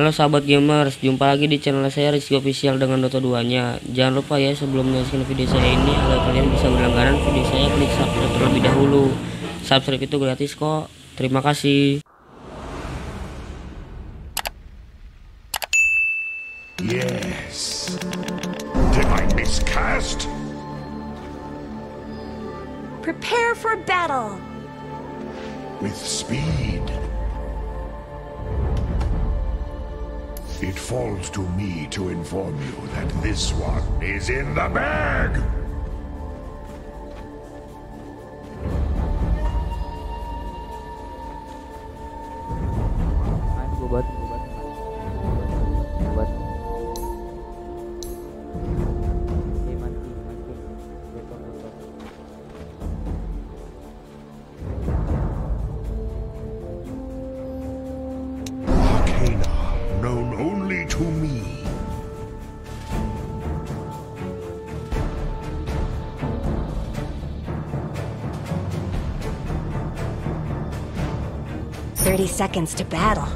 Halo sahabat gamers, jumpa lagi di channel saya Rizky Official dengan Dota 2 nya. Jangan lupa ya, sebelum menyaksikan video saya ini, agar kalian bisa berlangganan video saya, klik subscribe terlebih dahulu. Subscribe itu gratis kok. Terima kasih. Yes. Did I miscast? Prepare for battle. With speed. It falls to me to inform you that this one is in the bag! Arcana, known only to me. "30 seconds to battle."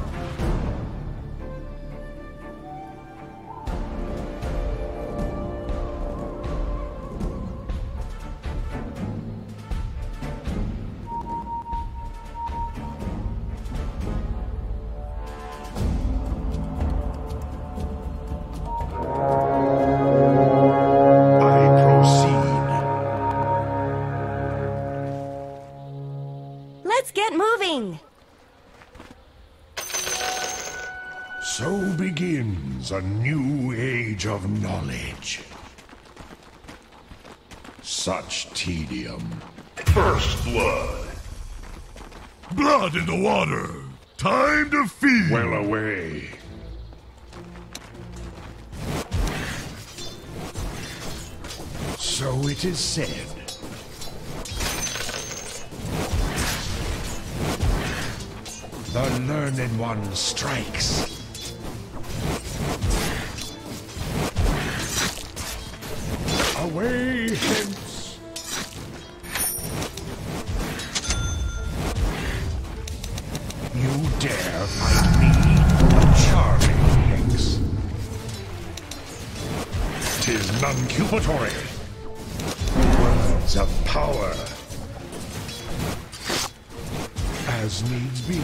I proceed. Let's get moving. So begins a new age of knowledge. Such tedium. First blood. Blood in the water! Time to feed! Well away. So it is said. The learned one strikes. Away hence! You dare fight me, a charming hex? 'Tis non-cupatory. Words of power. As needs be.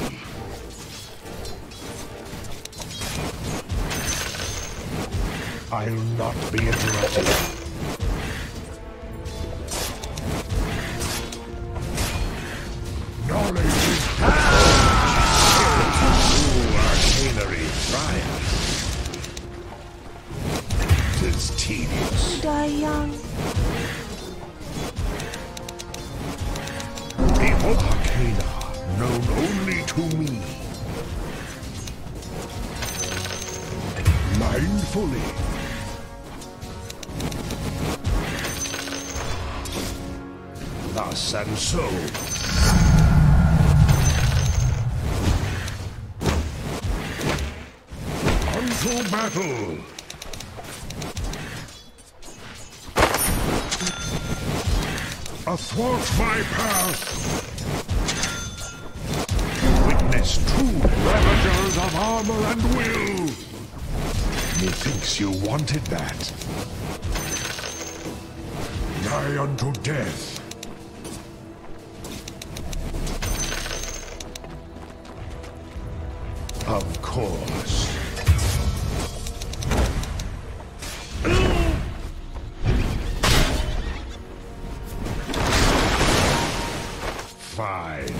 I'll not be interrupted. Knowledge is power! Ooh, arcanery triumph. 'Tis tedious. Die young. Evil arcana, known only to me. Mindfully. Thus and so. Unto battle! Athwart my path! Witness true ravagers of armor and will! Methinks you wanted that. Nigh unto death. Of course. Fine.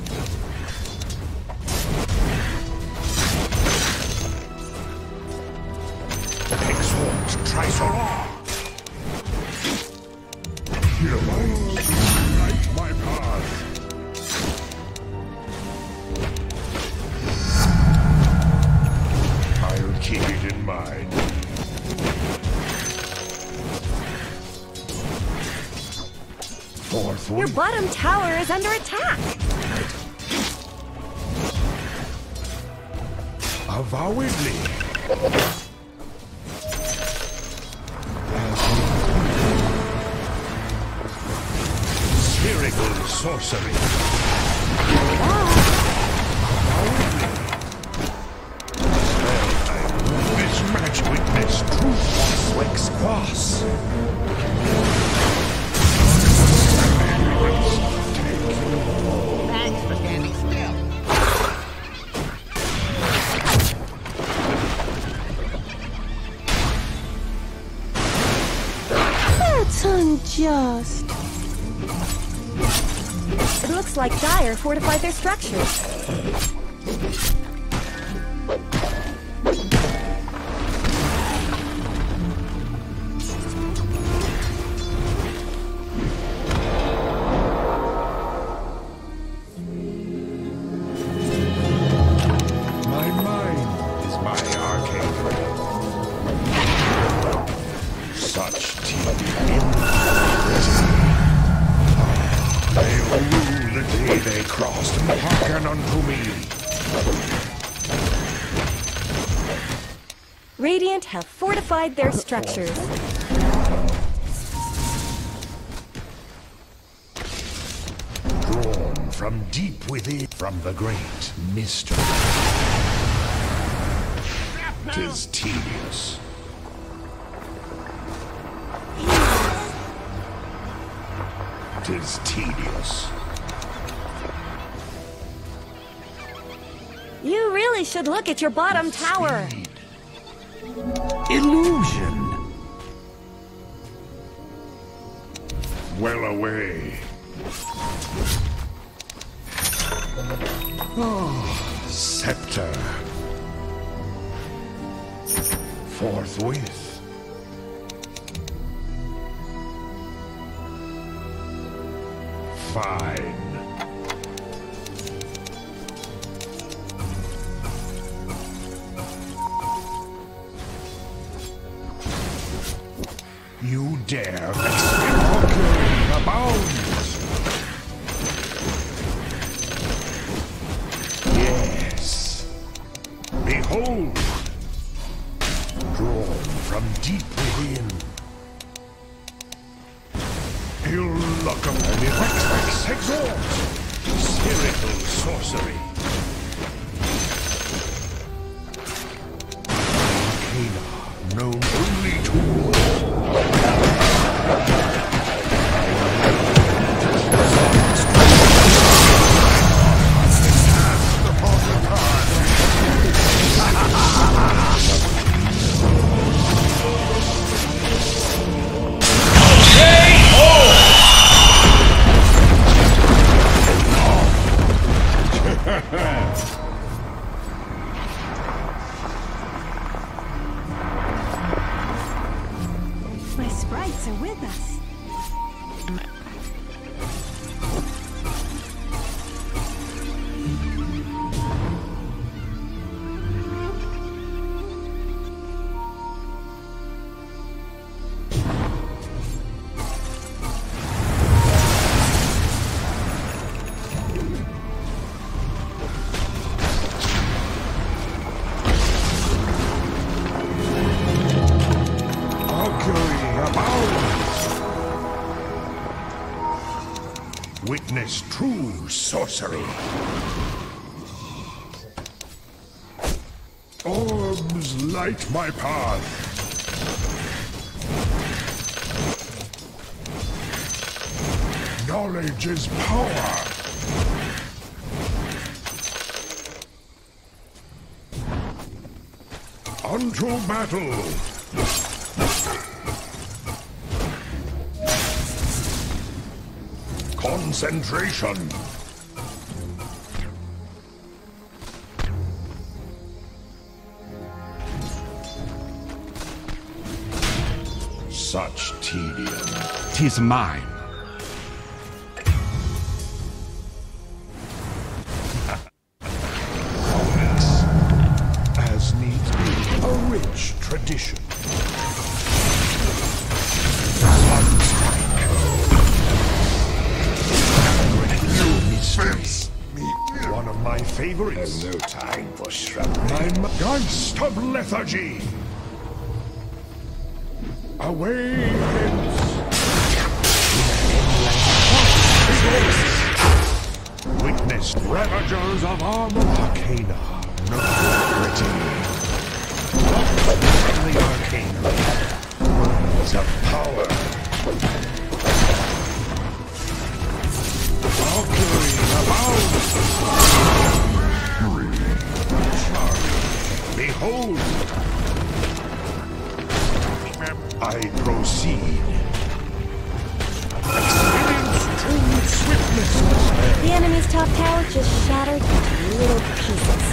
Exort Trisolar. Heroes, light my path. I'll keep it in mind. Forthwith. Your bottom tower is under attack. Avowedly. Spherical sorcery. Well, Looks like Dire fortified their structures. My mind is my arcane brain. Such tedium. They will rule the day they crossed and hearken unto me. Radiant have fortified their structures. Drawn from deep within, from the great mystery. 'Tis tedious. Tis tedious. You really should look at your bottom tower. Speed. Illusion. Well away. Oh, scepter. Forthwith. Fine. You dare vex the bounds? Yes. Behold. Drawn from deep within. Ill luck upon Electrix exhort. Spherical sorcery. Arcana known only to My sprites are with us. Witness true sorcery. Orbs light my path. Knowledge is power. Unto battle. Concentration. Such tedium. 'Tis mine. Onyx, as needs be, a rich tradition. Face me. One of my favorites. No time for shrubbery. My Geist of lethargy. Away hence. Witness ravagers of armor. Arcana. No pretty. From the arcane. Words of power. Valkyrie abound! Charge! Behold! I proceed. Experience true swiftness. The enemy's top tower just shattered into little pieces.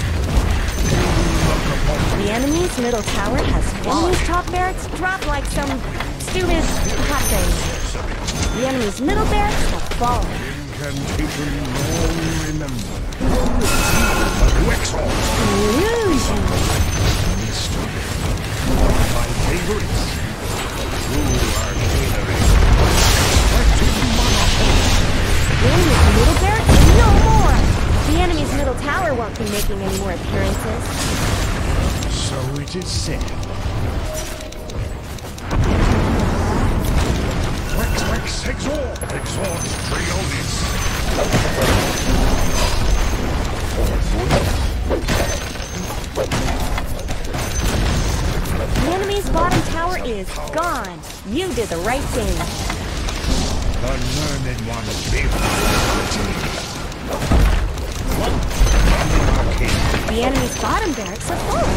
The enemy's middle tower has fallen. Enemy's top barracks dropped like some stupid hot things. The enemy's middle barracks have fallen. Incantation long remembered. Wexor. Illusion. Mystery. My favorites. True arcanery. Collective monopoly. The enemy's middle barracks? No more! The enemy's middle tower won't be making any more appearances. So it is said. Wex exhort. Exhort Triolis. The enemy's bottom tower is gone. You did the right thing. The learned one lives. The enemy's bottom barracks have fallen.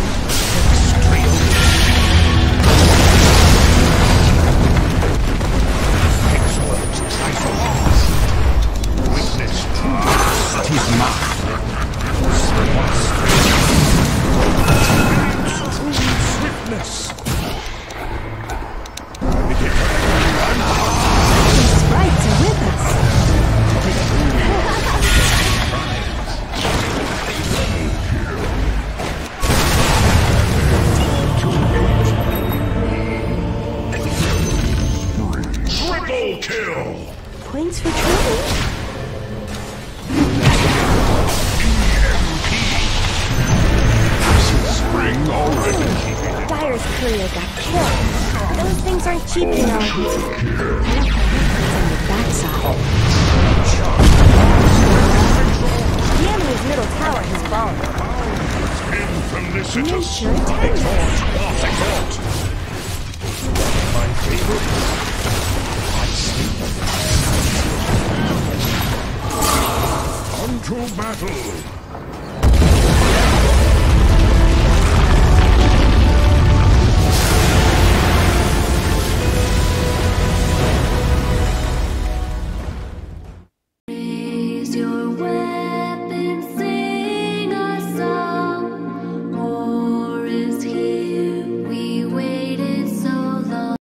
Witness truth. It is mine. Swiftness. The sprites are with us. Triple kill! Points for Trilly. Spring already. Dyer's courier got killed. Those things aren't cheap, you know. On the backside. The enemy's middle tower has fallen. Infelicitous. Nature attends. Exhort. My favorite. Unto battle.